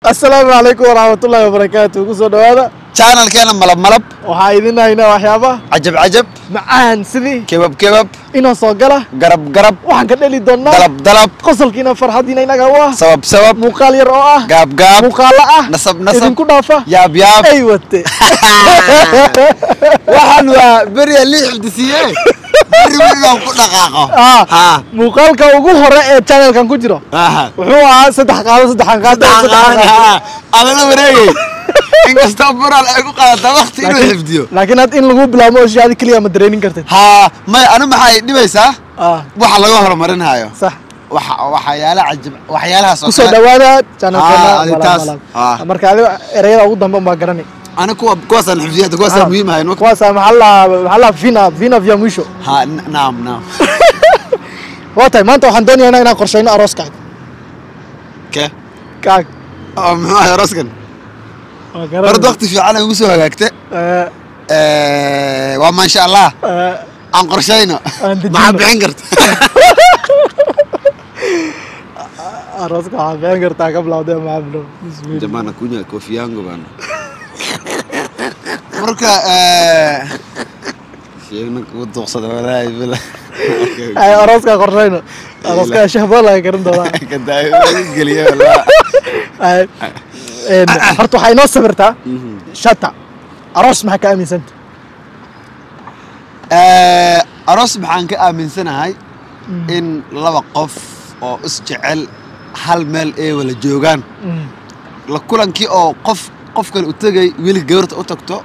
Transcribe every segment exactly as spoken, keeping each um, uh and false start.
السلام عليكم ورحمة الله وبركاته كسر هذا channel كنا ملب ملب وحايدنا هنا وحيابة عجب عجب معان سدي كباب كباب إنه صقلة قرب قرب وحن كده اللي دونا دلب دلب قصل كنا فرحة دينا هنا جوا سبب سبب مقال يرواه قاب قاب مقالة نصب نصب إذن كنا فا ياب ياب أيوة وحنا بري اللي حدثيه بري بري كنا قاقة آه ها مقال كوجو هراء channel كان كجرا آه وهو صدق قال صدق قال ها أنا لا بري إنك استبر على أكو قاعدة وقت إنه يفديو لكن هاد إن لغو بلا موش هذه كلية مدرينين كرتين ها ما أنا محاي دبيسة آه waxa laga hormarin hayo صح waxa waxyaala cajib waxyaalahaas oo kusoo dhawaada channel ah marka adiga erayada ugu dambe ma garanay ana kuwa kuwasan xifdiyada kuwasan muhiim ah inuu kuwaas maxalla maxalla fina fina via mwisho ha naam naam waatay maanta waxaan doonayaa inaan qorsheyno arooskaaga ka kaag oo maxaa arooskan hor waqti fiican ugu soo hagaagtay ee ee waa ma sha Allah aan qorsheyno ma bixin karto arooska waxaa bixin kartaa ka bilowday ma ablo jamana kunya kofi yangu bana marka ee sheegna ku doqsada walaay bila ay arooska qorsheyno arooska shahba la garan doonaa ka daayo galiya wala ay ee horta waxay noo sabirtaa shata aroos maxaa ka aaminsanta ee aroos maxaan ka aaminsanahay in laba qof oo is jecel hal meel ay wala joogan la kulankii oo qof qof kale u tagay wili gabarta u tagto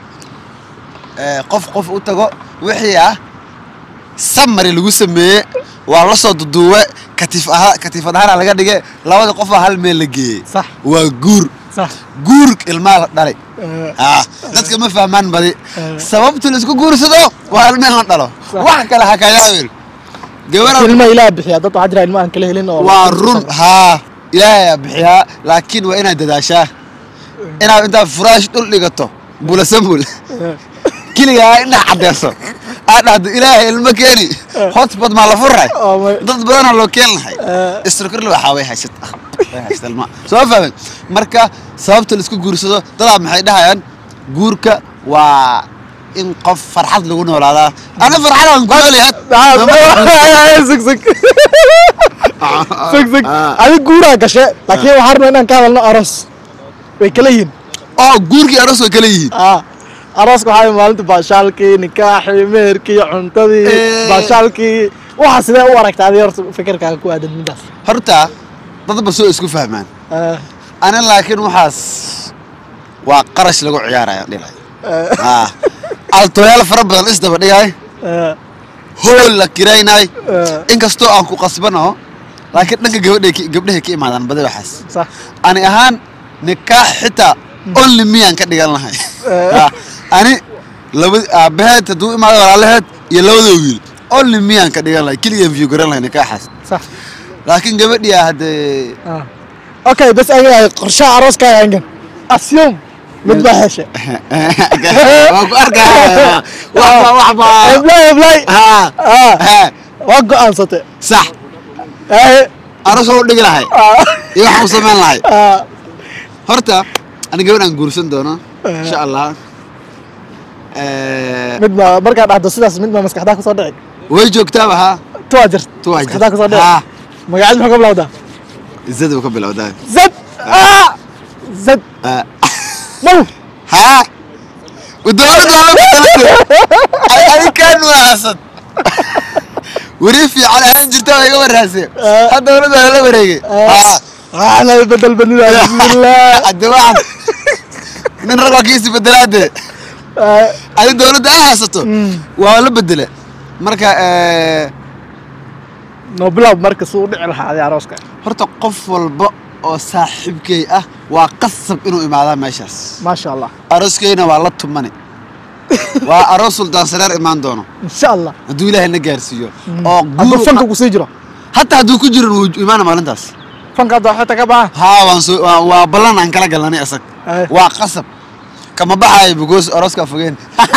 ee qof qof u tago wixii ah samari lagu sameeyay waa la soo duduwe katif ah katifadaha laga dhigay labada qof hal meel la geeyay صح waa guur صح guur ilma la dhalay ah dadka ma fahmaan badi sababtu la isku guursado waa hal meel la dhalo wax kale ha ka yaabin gabar ilma ilaa bixiya dad waxa jira ilma aan kala helin oo waa run ha ilaa bixiya laakiin waa inaad dadaashaa inaad inta furaash dhul dhigato bula samul kiliga ina cadeeso aad ilaahay ilma keeni hotspot ma la furay dad badan loo keenahay istirkir loo xaway hayst haysalma soo fahmay marka sababta la isku guursado dad maxay dhahayaan guurka waa in qof farxad lagu noolaada ana farxadan ku leeyahay sug sug sug sug adiga guura gashay laakiin waxaan rabnaa inaan ka hadalno aroos way kala yihiin oo guurkii aroos way kala yihiin ah aroos waxay maalinta baashaalkii nikaaxii meherkii cuntadii baashaalkii waxa sidee u aragtaa adiga horta fikirkaaga ku aadan midaas horta dad ba soo isku fahmaan ana laakiin waxaas waa qarash lagu ciyaarayo dhilay ah altoyal fara badan isdaba dhigay hool la kireynay inkastoo aan ku qasbano laakiin dhanka gabadhay gabdhaha ka imaadaan badal waxaas صح ani ahaan nikaax xitaa only me aan ka dhigan lahay ani laba aabaheed haduu imaado walaalaheed iyo labada wiil only me aan ka dhigan lahay kaliya view garan lahay nikaaxaas صح laakiin gabadhii hadee okay bas ayaga qorshe arooska aangan assume mid baa heshay waa ku arkaa waxba waxba eblay eblay ha ha waa go'aansatay sax ee aroos oo dhigi lahay iyo waxa uu sameyn lahay horta aniga gabadhan guursan doono insha Allah ee mid baa markaa dhacdo sidaas mid baa maskaxda ku soo dhici way joogtaa waxa tuwaajir tuwaajir maskaxda ku soo dhici magacaad maxaa ka bilowdaa zad ka bilowdaa zad ah zad مو ها ودولت ولا بدلت اي كان واسد وريفي على هنجرته ايغا وراسي هذا ولد ولا وريغي ها انا بدل بني بسم الله الدواعن من رقا كيس بدلاده اي دولت احسته ولا بدله marka ee no bilaw marka soo dhici lahaa arooska horta qof walba oo saaxiibkay ah waa qasab inuu imaado meeshaas ma sha Allah arooskayna waa la tumani waa aroos sultaan sareer imaan doono insha Allah haduu ilaahay na gaarsiiyo oo guur fanka ku sii jiro hatta haduu ku jiro wuu imaan maalintaas fanka waxa ka baa ha waan soo waa balan aan kala galnay asag waa qasab kama baxay bugoos arooska fogeen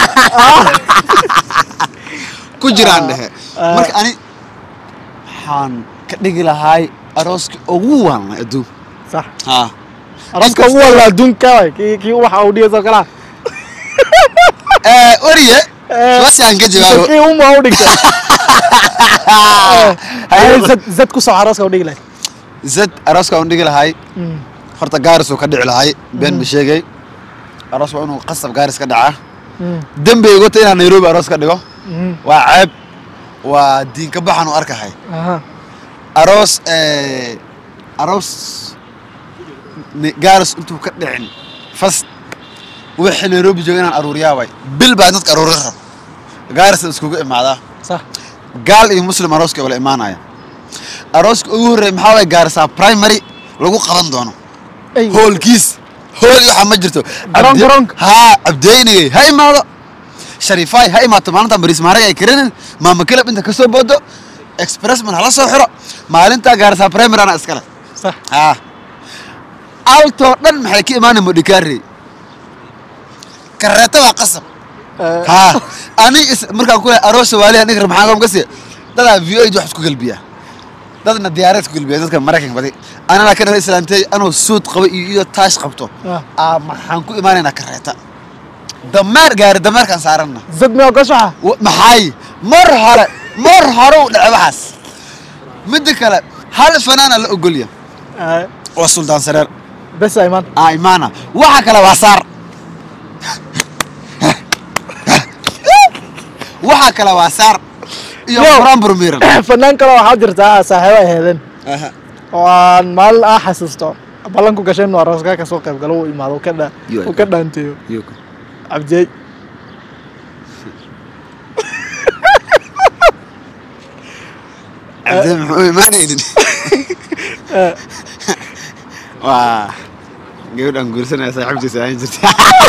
ku jiraan dhahe marka ani waxaan ka dhigi lahay arooski ugu waan aduu صح ها arooska ugu wala adduunka waay kii kii waxa uu dhigay soo kala ee wariye su'aashan ka jawaabo kii uma u dhigtay ay zad zad ku soo arooska u dhigi lahay zad arooska u dhigi lahay horta gaaris uu ka dhici lahay been ma sheegay aroos waa inuu qasab gaaris ka dhaca dambe igu tahay inaan Nairobi aroos ka dhigo waa ceeb waa diin ka baxan u arkahay aroos ee aroos gaaris intuu ka dhicin fast wixii Nairobi jooga inaan aruuriyaa way bil baa dadka aruurin rab gaaris iskugu imaada صح gaal iyo muslim arooska wala imaanaya arooska ugu horeey maxaa way gaarisa primary lagu qaban doono hoolkiis hool waxa ma jirto ha abdeynay hay maado sharifay hay maato maalinta baris maaray ay kareen maama kale inta ka soo boodo express man hala soo xiro maalinta gaarisa primary ana iskala صح ha alto dhan maxay ka imaanay modikari kareeta waa qasab ha ani markaan ku aroos waali aniga maxaa qoom ka si dada V O wax isku galbiya dadna diyaarad ku galbiya dadka Mareykanka badi ana ka dhahay islaantay anoo suud qabo iyo taash qabto ah maxaan ku imaanayna kareeta damaar gaar damaar kan saarana zad ma gashaa maxay mar hore mar hore u dhacabaas mid kale hal fanaana la ogolya oo sultan sareer bas ayman aymana waxa kale waa saar waxa kala waa saar iyo quraan burmiran fanaan kale waxa jirta saaxiibo ay heedeen aha waan maal ah xasuusto balan ku gashay inuu arooska ka soo qayb galo uu imaado ka dha uu ka dhaanteeyo abjay abjay muxuu imaanaynin waa gabadhan guursanaya saaxiibtiisa aan jirta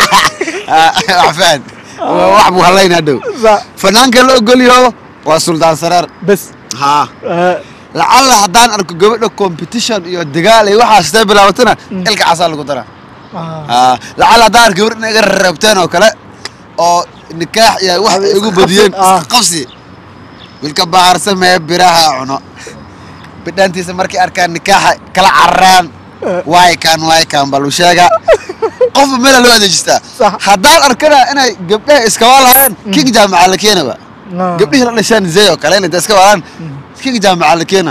afaan wax buu halayna dhow fanaanka la ogoliyo waa sultan sareer bas ha lacalla hadaan arko gabadha competition iyo dagaal ay waxa sida bilaawtana ilka casal lagu dara ha lacalla hadaan gabadha inaga rabtaan oo kale oo nikaax iyo wax igu badiyeen qabsi wilka baar samee biraha cuno bidantiisa markii arkaan nikaax kala carraan waay kan waay kan balu sheega qof meel loo adeejista hadaan arkana inay gabdhaha iska walaayeen king jaamaca la keenaba gabdhihi la dhashaan zay oo kale inay iska walaan king jaamaca la keena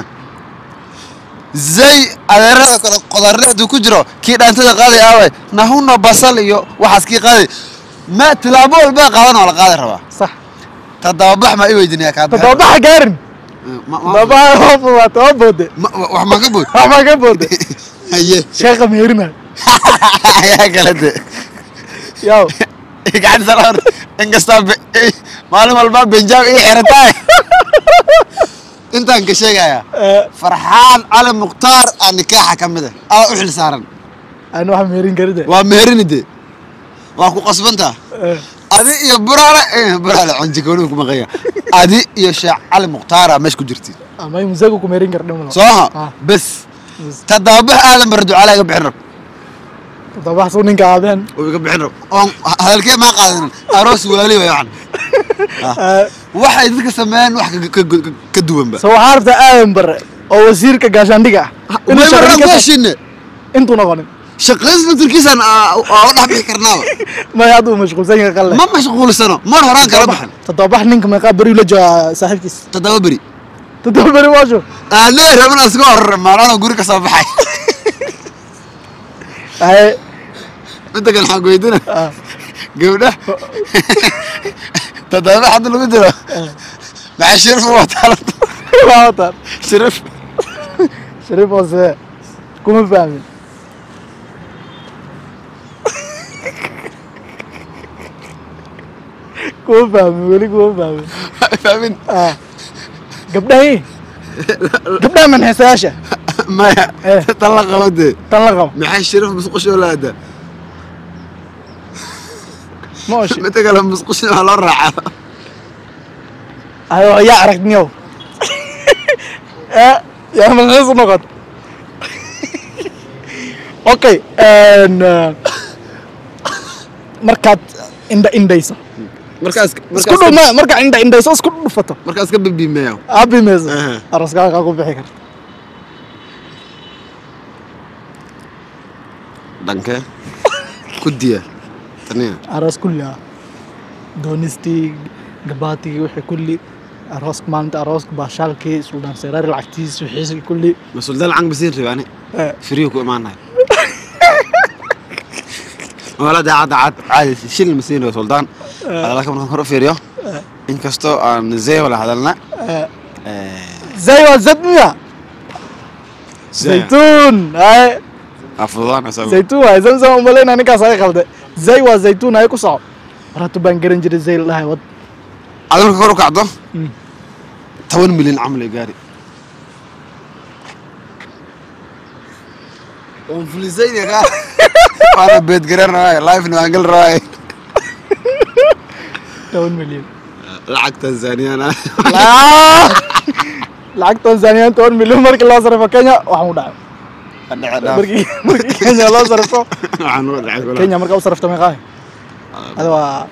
zay adeerada kala qodarreedu ku jiro kii dhaantada qaaday aaway nahuna basal iyo waxaas kii qaaday ma tilaabo walba qaadan wala qaaday raba صح tadabax ma i weydinaya ka tadabax gaarin baba waa toobode wax ma ka bood wax ma ka boode haye sheekh meerina يا قلده ياو قاعد صار انقصاب معلومه الباب بنجاب ايه حرتاي انت انك شيغايا فرحان على مختار النكاح كمده اه وحل سارن انا واحد مهرين قرده waa meerinide waa ku qasbanta adi iyo buraale eh buraale cunji koonu kuma qaya adi iyo sheekh ali muqtaara meesh ku jirti ama musagu ku meerin gardhamo soo bas tadabax aadan bardu calaaga bixin tadabax soo ninka aadan oo iga bixin oo halkee ma qaadan aroos walaali way waxan waxay dadka sameeyaan wax ka duwan ba soo harta aadan bar oo wasiirka gaashaandhiga inuu shaqo ka shine intuu noqonin shaqeysna turkiisan oo dhax bixi karnaa ma yaadu mashquulsan yahay qalle ma mashquulsano mar horaan kala baxan tadabax ninka ma qabri la jaa saaxiibkiis tadabari tadabari waasho ana rabana asoo hor maarana guri ka soo baxay ay inta kale xaq weydina gabdha tadabax hadda lagu diro ma shirf waa talad waa talad shirf shirf waa kuma fahmin kuma fahmin weli kuma fahmin fahmin ah gabdhahi gabdhaha man heesaasha ما طلق ودي طلقوا maxay shiraf musqusho laada ماشي متى قال musqusho la raaca ayo ya aragniyo eh ya man hees noqod okay and markaad inda indayso markaas isku dhuma marka inda indayso isku dhufato markaas ka bibimeeyo abi meeso araska ku bixi karta دنكه كديه تنيه أراس كلها دونستي قباتي وحي كلي أراس كمان أراس باشالكي سودان سرار العكتيس وحيس كلي مسؤول ده العنق بسير يعني فريوك وإمانه ولا ده عاد عاد عاد شيل المسير سلطان هذا لكن نروح فريو إن كستو عن زي ولا هذا لنا زي وزدنا زيتون هاي أفضل أسمع زيتون هاي زمزم أمالين أنا كاساي خالد زي وزيتون هاي كوسع راتو بانجرين جري زي الله هاي ود هذا نروح كعدو تون ملين عمل جاري ومفلسين يا كا أنا بيت جرين راي لايف نوانجل راي تون مليون لعك تنزانيا أنا لا لعك تنزانيا تون مليون مرك الله صرف كينيا وحمودا مرك مرك كينيا الله صرفه كينيا مرك صرف تمي قاي هذا هو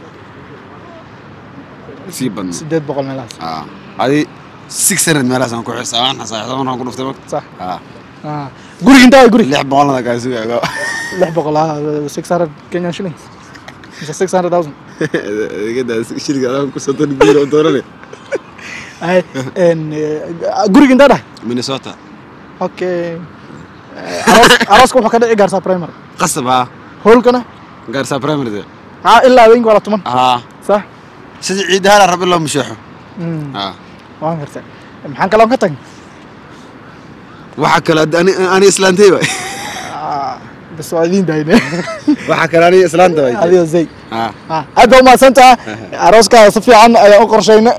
سيبن سديد بقول ملاس آه هذه six hundred ملاس أنا كويس سواء حصل سواء أنا أقول فتمك صح آه آه قولي أنت قولي لعب بقولنا كايسو يا لعب بقولها six hundred كينيا شيلين مش six hundred thousand كده شيل قدام كوساتون كبير ودورني هاي إن قولي أنت ده مينيسوتا أوكي أراس أراس كم حكذا إيجار سابريمر قصبها هول كنا قارسا بريمير ده ها إلا وين ولا تمن آه صح سيد عيد هلا رب الله مشيحه آه وان غرتي maxaan kaloo ka tag waxa kale ani ani islaantay bay ah bas waa idin daayne waxa kale ani islaantay bay adiga zay ah ah aad ma santa arooska si fiican ayaa u qorshayna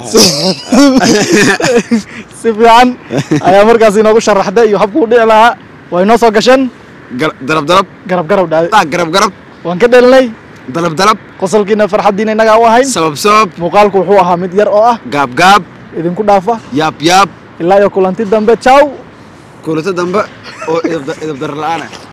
si fiican ayaa markaas inoogu sharaxday iyo habku u dhici lahaa way noo soo gashan darab darab garab garab dhaay ah garab garab waan ka dheelnay dalab dalab qosolkiina farxadiina inaga u ahayn sabab sabab muuqaalku wuxuu ahaa mid yar oo ah gaab gaab idinku dhaafa yaab yaab ilaa iyo kulanti dambe ciao kulanta dambe oo idab idab dar la'aan